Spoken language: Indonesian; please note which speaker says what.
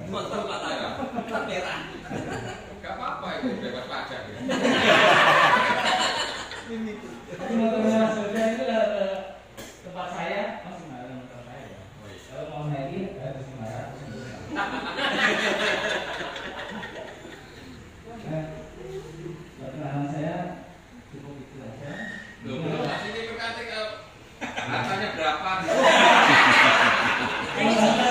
Speaker 1: Motor Pak Tara, merah.
Speaker 2: Gak apa-apa itu bebas pajak ya.
Speaker 3: Tapi motornya Mas Yoga itu datang ke tempat saya, Mas marah motor saya ya. Kalau mau naikin, harus marah. Perkenalan saya cukup itu aja.
Speaker 2: Loh, Mas ini berarti harganya berapa?
Speaker 3: Kalau